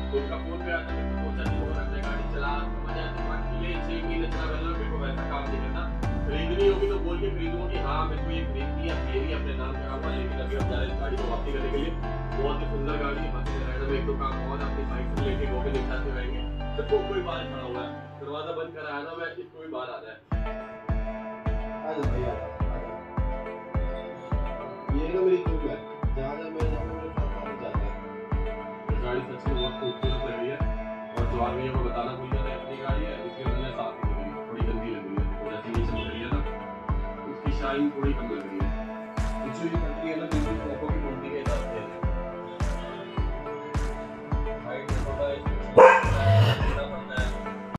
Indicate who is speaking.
Speaker 1: तो उसका फोन पे आता है तो सोचा नहीं हो रहा गाड़ी चला मजा तो अकेले 6 महीने चला रहा मेरे को वैसा काम नहीं करता। खरीदनी होगी तो बोल के खरीदूंगा कि हाँ मेरे को ये खरीदनी है, मेरी अपने नाम पे आऊंगा। लेकिन अभी हम जा रहे हैं गाड़ी को वापसी करने के लिए। बहुत ही सुंदर गाड़ी है, बाकी रहने में एक दो काम और अपनी बाइक से रिलेटेड होकर निकलते रहेंगे। तो कोई बाहर खड़ा हुआ है, दरवाजा बंद कराया था मैं, कोई बाहर आ रहा है। ये ना मेरी ट्यूब है, जहाँ जहाँ मैं जाऊँ मेरे साथ पानी जाता है। गाड़ी सच में बहुत खूबसूरत लग रही है और जवान भैया को बताना भूल गया था अपनी गाड़ी है, इसकी उन्होंने साफ नहीं करी, थोड़ी गंदी लग रही है। जैसे ये चमक रही है ना, उसकी शाइन थोड़ी कम लग रही है। पीछे ये पट्टी है ना बिल्कुल कॉपर की बनती